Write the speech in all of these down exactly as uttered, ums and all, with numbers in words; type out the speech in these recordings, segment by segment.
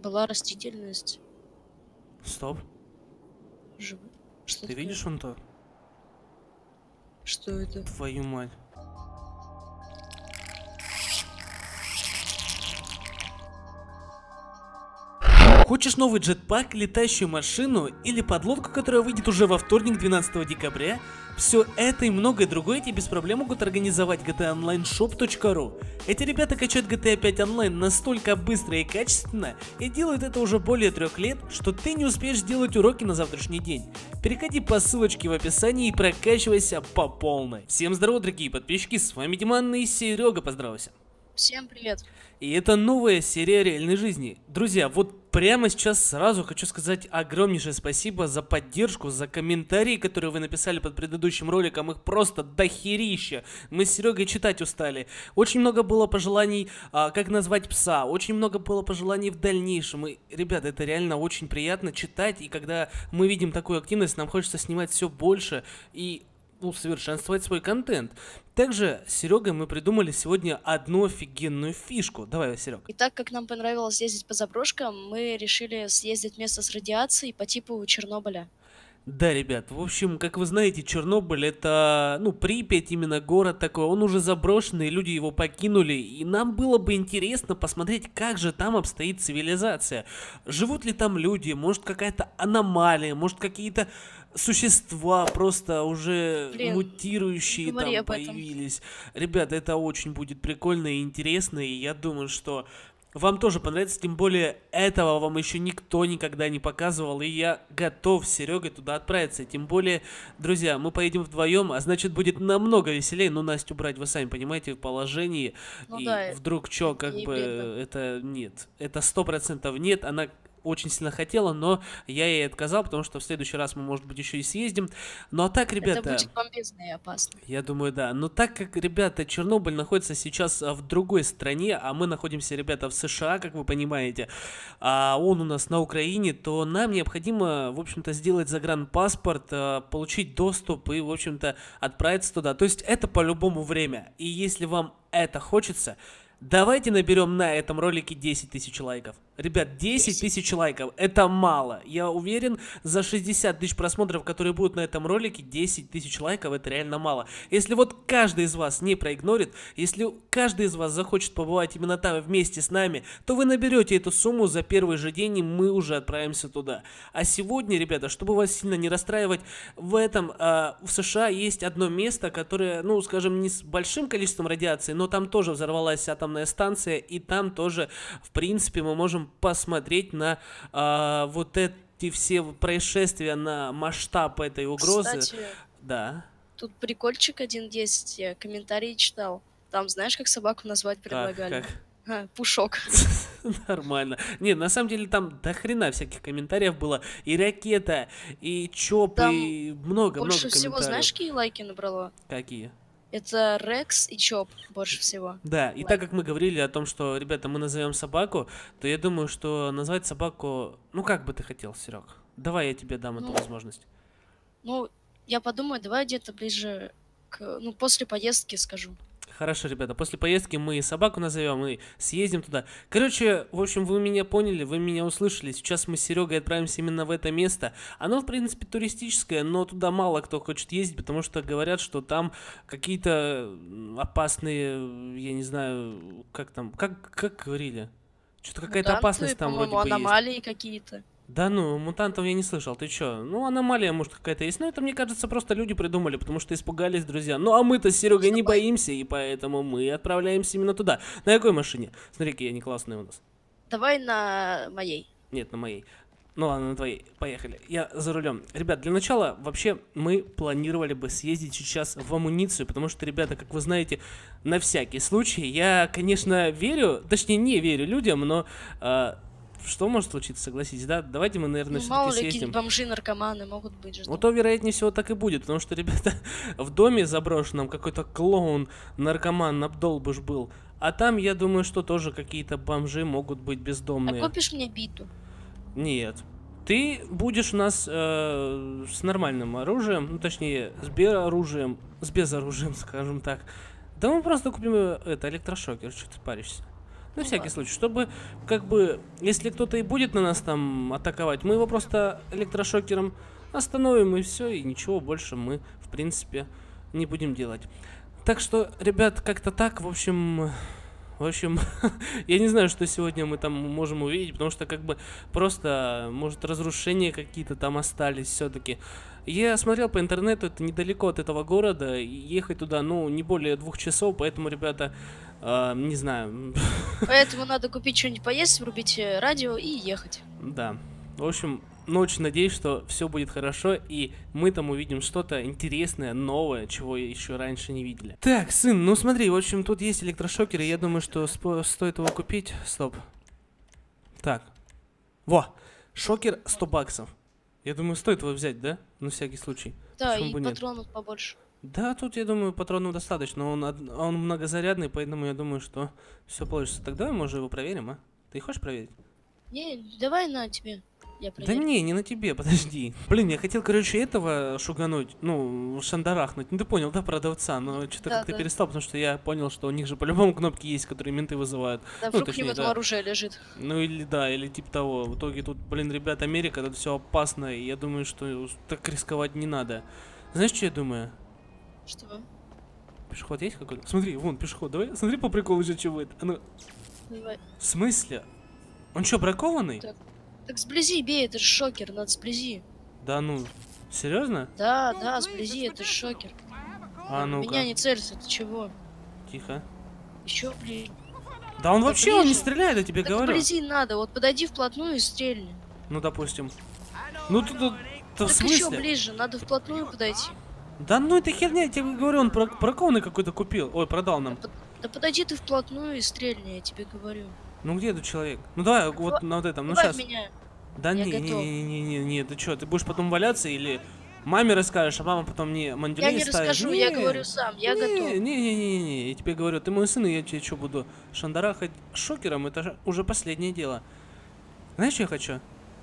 была растительность. Стоп. Жив... Что Ты такое? видишь вон то? Что это? Твою мать. Хочешь новый джетпак, летающую машину или подлодку, которая выйдет уже во вторник, двенадцатого декабря? Все это и многое другое тебе без проблем могут организовать джи ти эй онлайн шоп точка ру. Эти ребята качают джи ти эй пять онлайн настолько быстро и качественно и делают это уже более трех лет, что ты не успеешь сделать уроки на завтрашний день. Переходи по ссылочке в описании и прокачивайся по полной. Всем здорово, дорогие подписчики, с вами Диман и Серега, поздоровайся. Всем привет. И это новая серия реальной жизни. Друзья, вот прямо сейчас сразу хочу сказать огромнейшее спасибо за поддержку, за комментарии, которые вы написали под предыдущим роликом. Их просто дохерища. Мы с Серегой читать устали. Очень много было пожеланий, а, как назвать пса. Очень много было пожеланий в дальнейшем. И, ребята, это реально очень приятно читать. И когда мы видим такую активность, нам хочется снимать все больше и усовершенствовать свой контент. Также с Серегой мы придумали сегодня одну офигенную фишку. Давай, Серег. И так как нам понравилось ездить по заброшкам, мы решили съездить в место с радиацией по типу Чернобыля. Да, ребят, в общем, как вы знаете, Чернобыль это, ну, Припять, именно город такой, он уже заброшенный, люди его покинули, и нам было бы интересно посмотреть, как же там обстоит цивилизация. Живут ли там люди, может какая-то аномалия, может какие-то существа просто уже Блин, мутирующие говори там об этом. появились. Ребят, это очень будет прикольно и интересно, и я думаю, что вам тоже понравится, тем более этого вам еще никто никогда не показывал, и я готов с Серегой туда отправиться. Тем более, друзья, мы поедем вдвоем, а значит будет намного веселее. Ну, Настю брать, вы сами понимаете, в положении. Ну И да, вдруг что, как ей бы, вредно. это нет. Это сто процентов нет, она очень сильно хотела, но я ей отказал, потому что в следующий раз мы, может быть, еще и съездим. Ну, а так, ребята... Это будет бомбезно и опасно. Я думаю, да. Но так как, ребята, Чернобыль находится сейчас а, в другой стране, а мы находимся, ребята, в США, как вы понимаете, а он у нас на Украине, то нам необходимо, в общем-то, сделать загранпаспорт, а, получить доступ и, в общем-то, отправиться туда. То есть это по-любому время. И если вам это хочется, давайте наберем на этом ролике десять тысяч лайков. Ребят, десять тысяч лайков, это мало. Я уверен, за шестьдесят тысяч просмотров, которые будут на этом ролике, десять тысяч лайков, это реально мало. Если вот каждый из вас не проигнорит, если каждый из вас захочет побывать именно там вместе с нами, то вы наберете эту сумму за первый же день, и мы уже отправимся туда. А сегодня, ребята, чтобы вас сильно не расстраивать, в этом, э, в США есть одно место, которое, ну, скажем, не с большим количеством радиации, но там тоже взорвалась атомная станция, и там тоже, в принципе, мы можем посмотреть на э, вот эти все происшествия, на масштаб этой угрозы. Кстати, да. тут прикольчик один есть, я комментарий читал. Там знаешь, как собаку назвать предлагали? Как? А, Пушок. Нормально. Не, на самом деле там до хрена всяких комментариев было. И ракета, и чоп, Там и много-много Больше комментариев. всего знаешь, какие лайки набрало? Какие? Это Рекс и Чоп больше всего. Да, и Лайк. так как мы говорили о том, что, ребята, мы назовем собаку, то я думаю, что назвать собаку... Ну, как бы ты хотел, Серег? Давай я тебе дам эту Ну, возможность. Ну, я подумаю, давай где-то ближе к... Ну, после поездки скажу. Хорошо, ребята, после поездки мы собаку назовем и съездим туда. Короче, в общем, вы меня поняли, вы меня услышали. Сейчас мы с Серегой отправимся именно в это место. Оно, в принципе, туристическое, но туда мало кто хочет ездить, потому что говорят, что там какие-то опасные, я не знаю, как там, как, как говорили? Что-то какая-то Мутанты, опасность там вроде по-моему, бы есть. аномалии какие-то. Да ну, мутантов я не слышал, ты чё? Ну, аномалия, может, какая-то есть. Но это, мне кажется, просто люди придумали, потому что испугались, друзья. Ну, а мы-то с Серегой не боимся, и поэтому мы отправляемся именно туда. На какой машине? Смотри, какие они классные у нас. Давай на моей. Нет, на моей. Ну ладно, на твоей. Поехали. Я за рулем. Ребят, для начала, вообще, мы планировали бы съездить сейчас в амуницию, потому что, ребята, как вы знаете, на всякий случай, я, конечно, верю, точнее, не верю людям, но... А, что может случиться, согласитесь, да? Давайте мы, наверное, Ну, все-таки мало ли, съездим. какие-нибудь бомжи, наркоманы могут быть же. Ну, то, вероятнее всего, так и будет, потому что, ребята, в доме заброшенном какой-то клоун, наркоман, обдолбыш был. А там, я думаю, что тоже какие-то бомжи могут быть А бездомные. купишь мне биту? Нет. Ты будешь у нас э, с нормальным оружием, ну, точнее, с безоружием, с безоружием, скажем так. Да мы просто купим э, это, электрошокер, что ты паришься. На Ну всякий ладно. случай, чтобы, как бы, если кто-то и будет на нас там атаковать, мы его просто электрошокером остановим и все, и ничего больше мы, в принципе, не будем делать. Так что, ребят, как-то так, в общем... В общем, я не знаю, что сегодня мы там можем увидеть, потому что как бы просто, может, разрушения какие-то там остались все-таки. Я смотрел по интернету, это недалеко от этого города, и ехать туда, ну, не более двух часов, поэтому, ребята, э, не знаю. Поэтому надо купить что-нибудь поесть, врубить э, радио и ехать. Да. В общем, ну, очень надеюсь, что все будет хорошо, и мы там увидим что-то интересное, новое, чего еще раньше не видели. Так, сын, ну смотри, в общем, тут есть электрошокеры, я думаю, что спо- стоит его купить. Стоп. Так. Во! Шокер сто баксов. Я думаю, стоит его взять, да? На всякий случай. Да, Почему и бы нет? патронов побольше. Да, тут, я думаю, патронов достаточно. Он, од- он многозарядный, поэтому я думаю, что все получится. Тогда мы уже его проверим, а? Ты хочешь проверить? Не, давай на тебе. Я Да проверю. не, не на тебе, подожди. Блин, я хотел, короче, этого шугануть, ну, шандарахнуть. Ну, ты понял, да, продавца, но что-то Да, как-то да. перестал, потому что я понял, что у них же по-любому кнопки есть, которые менты вызывают. Да, Ну, вдруг к нему точнее, там да. оружие лежит. Ну, или да, или типа того. В итоге тут, блин, ребят, Америка, тут все опасно, и я думаю, что так рисковать не надо. Знаешь, что я думаю? Что? Пешеход есть какой-то? Смотри, вон, пешеход, давай, смотри по приколу же, что будет. А ну, Давай. в смысле? Он что, бракованный? Так. Так сблизи бей, это же шокер, надо сблизи. Да ну, серьезно? Да, да, сблизи, это же шокер. А В ну-ка, меня не целься, ты чего? тихо. Еще ближе. Да он Да вообще, он не ближе. стреляет, я тебе Так говорю. вблизи надо, вот подойди вплотную и стрельни. Ну, допустим. Ну, тут, тут, тут в Так еще смысле? ближе, надо вплотную подойти. Да ну, это херня, я тебе говорю, он брак- бракованный какой-то купил. Ой, продал Да, нам. под- да подойди ты вплотную и стрельни, я тебе говорю. Ну, где этот человек? Ну, давай, вот на вот этом, ну, Добавь сейчас. меня. Да Я не, не, готов. не, не, не, не, ты что, ты будешь потом валяться или маме расскажешь, а мама потом мне Я мандюлей не ставит? расскажу, Не, я говорю сам, я не, готов. Не, не, не, не, не, я тебе говорю, ты мой сын, и я тебе что буду шандарахать шокером, это же уже последнее дело. Знаешь, что я хочу?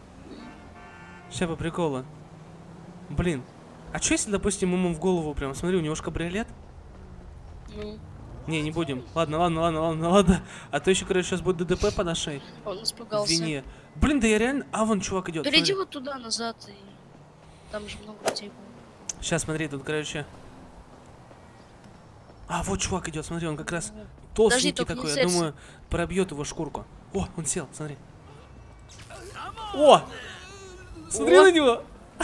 Сейчас по приколу. Блин, а что если, допустим, ему в голову прям, смотри, у него же кабриолет? Ну, Не, не будем. Ладно, ладно, ладно, ладно, ладно. А то еще, короче, сейчас будет ДДП по нашей он испугался. вине. Блин, да я реально... А, вон чувак идет. Перейди вот туда, назад, и там же много людей было. Сейчас, смотри, тут, короче... А, вот чувак идет, смотри, он как раз Подожди, толстенький только не такой, я целься. думаю, пробьет его шкурку. О, он сел, смотри. О! Смотри О! на него!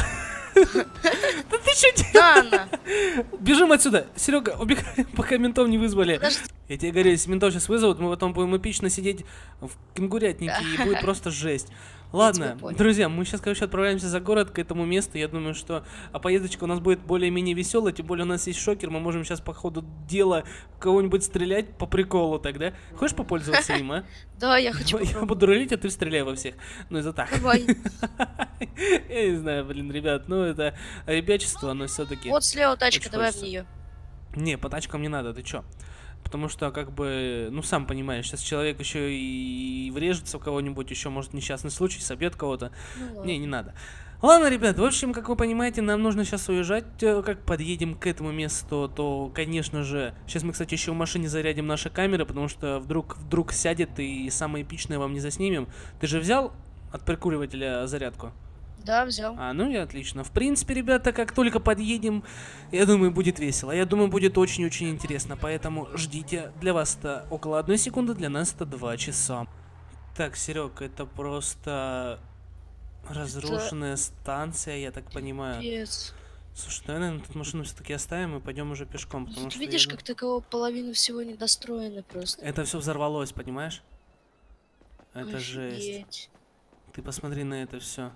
Да ты что делаешь? Да, она. Бежим отсюда! Серега, убегай, пока ментов не вызвали. Подожди. Я тебе говорю, если ментов сейчас вызовут, мы потом будем эпично сидеть в кенгурятнике, и будет просто жесть. Ладно, понял. друзья, мы сейчас, короче, отправляемся за город к этому месту. Я думаю, что а поездочка у нас будет более-менее веселая, тем более у нас есть шокер, мы можем сейчас по ходу дела кого-нибудь стрелять по приколу тогда. Хочешь попользоваться им, а? Да, я хочу Я попробовать. буду рулить, а ты стреляй во всех. Ну, это так. Давай. Я не знаю, блин, ребят, ну это ребячество, но все-таки... Вот слева тачка, Очень давай в хочется. нее. Не, по тачкам не надо, ты чё? Потому что, как бы, ну, сам понимаешь, сейчас человек еще и врежется в кого-нибудь, еще, может, несчастный случай, собьет кого-то. Ну, Не, ладно. не надо. Ладно, ребят, в общем, как вы понимаете, нам нужно сейчас уезжать. Э, Как подъедем к этому месту, то, конечно же... Сейчас мы, кстати, еще в машине зарядим наши камеры, потому что вдруг, вдруг сядет и самое эпичное вам не заснимем. Ты же взял от прикуривателя зарядку? Да, взял. А, ну и отлично. В принципе, ребята, как только подъедем, я думаю, будет весело. Я думаю, будет очень-очень интересно. Поэтому ждите. Для вас это около одной секунды, для нас это два часа. Так, Серег, это просто разрушенная станция, я так понимаю. Пипец. Слушай, давай, наверное, тут машину все-таки оставим и пойдем уже пешком, потому Тут что я видишь, ду- как таково половина всего недостроена просто. это все взорвалось, понимаешь? Это жесть. Офигеть. Ты посмотри на это все.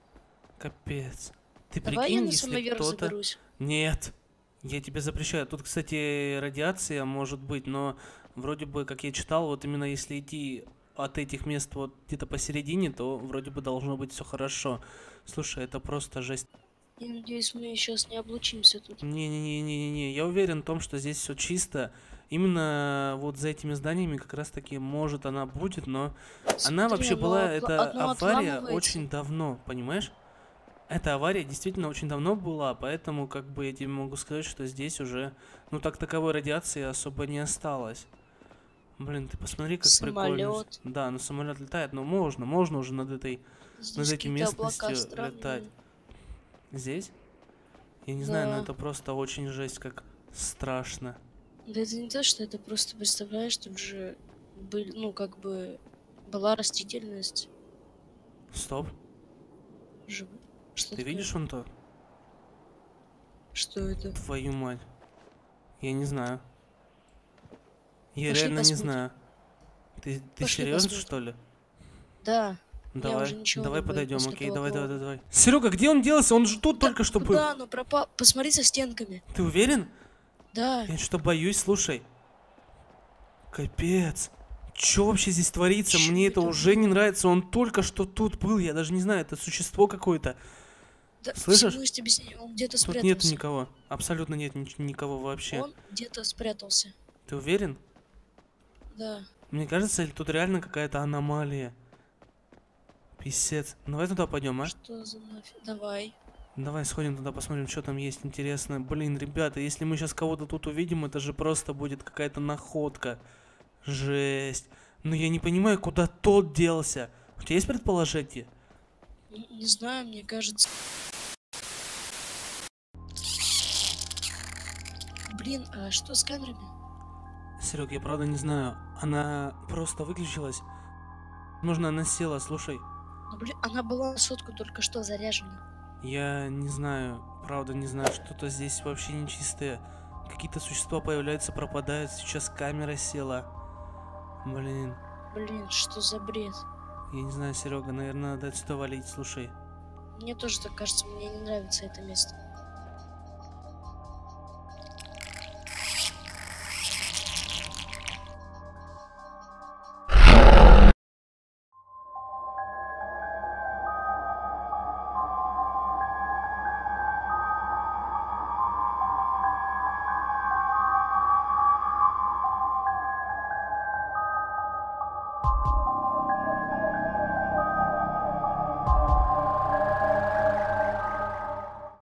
Капец. Ты Давай я прикинь, на если самый верх кто-то... заберусь. Нет, я тебе запрещаю. Тут, кстати, радиация может быть, но вроде бы, как я читал, вот именно если идти от этих мест вот где-то посередине, то вроде бы должно быть все хорошо. Слушай, это просто жесть. Я надеюсь, мы сейчас не облучимся тут. Не-не-не-не-не, я уверен в том, что здесь все чисто. Именно вот за этими зданиями как раз таки может она будет, но она Смотри, вообще оно была, отла- эта одно авария отламывается. очень давно, понимаешь? Эта авария действительно очень давно была, поэтому как бы я тебе могу сказать, что здесь уже, ну так таковой радиации особо не осталось. Блин, ты посмотри, как прикольно. Самолет. Да, ну самолет летает, но можно, можно уже над этой, над Здесь этой какие-то облака местностью летать. странные. Здесь? Я не знаю, но Да. это просто очень жесть, как страшно. Да это не то, что это просто, представляешь, тут же были, ну, как бы была растительность. Стоп. Жив... Что Ты такое? видишь вон то? Что это? Твою мать. Я не знаю. Я Пошли реально не посмотрим. знаю. Ты, ты Пошли серьезно, посмотрим. что ли? Да. Я Давай, уже ничего давай не боюсь подойдем, после окей, этого давай, давай, голода. давай. Серега, где он делся? Он же тут Да, только что был. куда оно пропало? Посмотри за стенками. Ты уверен? Да. Я что-то боюсь, слушай. Капец. Что вообще здесь творится? Чё Мне это это уже не было? нравится. Он только что тут был. Я даже не знаю, это существо какое-то. Да, Слышишь? всему есть объяснение. Он где-то Тут нету спрятался. никого. Абсолютно нет ни- никого вообще. Он где-то спрятался. Ты уверен? Да. Мне кажется, или тут реально какая-то аномалия. Писец. Давай туда пойдем, а? Что за нафиг? Давай. Давай сходим туда, посмотрим, что там есть интересно. Блин, ребята, если мы сейчас кого-то тут увидим, это же просто будет какая-то находка. Жесть. Но я не понимаю, куда тот делся. У тебя есть предположение? Не, не знаю, мне кажется. Блин, а что с камерами? Серег, я правда не знаю. Она просто выключилась. Возможно, она села, слушай. Ну, блин, она была на сотку только что заряжена. Я не знаю, правда не знаю, что-то здесь вообще нечистое. Какие-то существа появляются, пропадают. Сейчас камера села. Блин, Блин, что за бред? я не знаю, Серега, наверное, надо отсюда валить, слушай. Мне тоже так кажется, мне не нравится это место.